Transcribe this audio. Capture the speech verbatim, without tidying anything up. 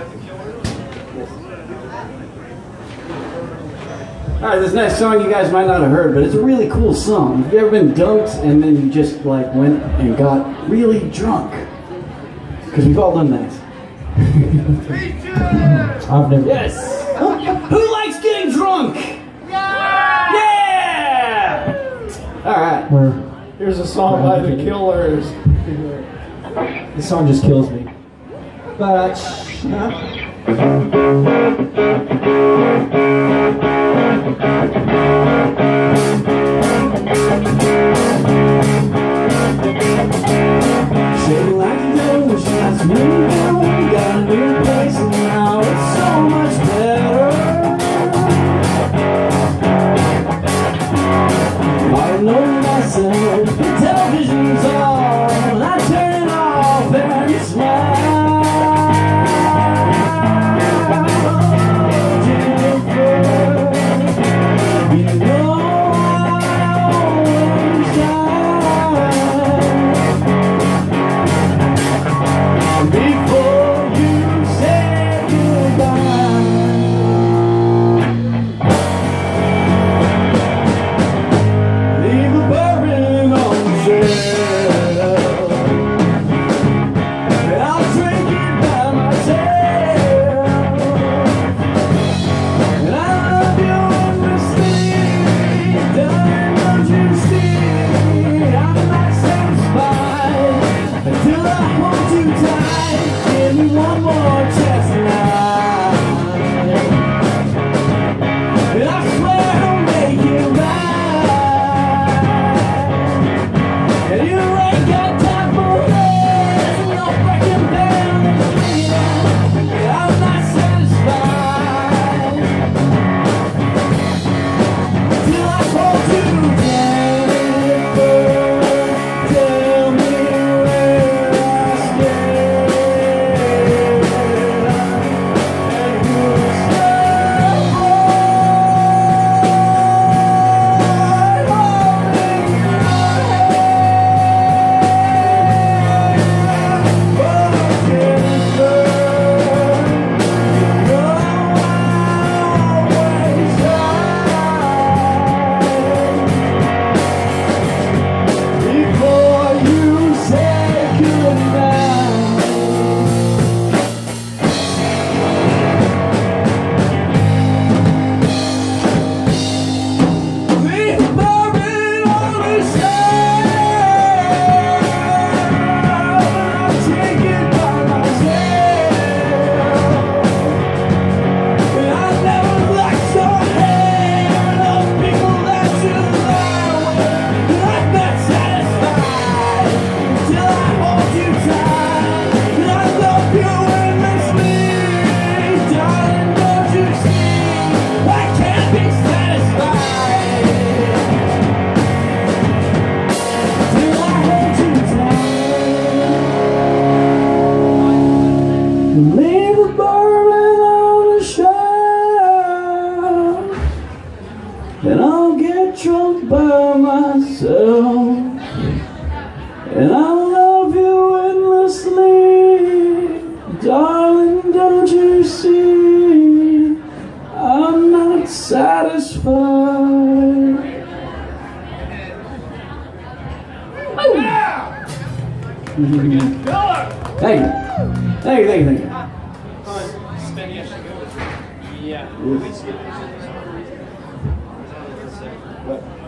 Alright, this next song you guys might not have heard, but it's a really cool song. Have you ever been dumped and then you just like went and got really drunk? Because we've all done that. I've never. Yes! Who likes getting drunk? Yeah! Yeah! Alright. Where Here's a song by The Killers. this song just kills me. But huh? Shaping like a devil, she has moved on. Got a new place and now it's so much better. I don't know myself, the television's on. I turn it off and smile. You know I always die before you say goodbye. Leave a bourbon on the shelf, and I'll drink it by myself. And I love you endlessly, darling, don't you see? I'm not satisfied until I hold you tight. Give me one more chance tonight, and I swear I'll make it right. And you ain't got time for this, no breaking down the freedom. I'm not satisfied till I hold you down. Tell me where I stand, and who's still holding your before you say goodnight. Leave the bourbon on the shelf, I'll drink it by myself. And I never liked your hair, those people that you lie with. I'm not satisfied until I hold you tight. And I love you endlessly, darling, don't you see? I can't be satisfied till I hold you tight. Leave a bourbon on the shelf, and I'll get drunk by myself. And I'll love you endlessly, darling, don't you see? I'm not satisfied. Thank you. Thank you, thank you, thank you. Yeah. What?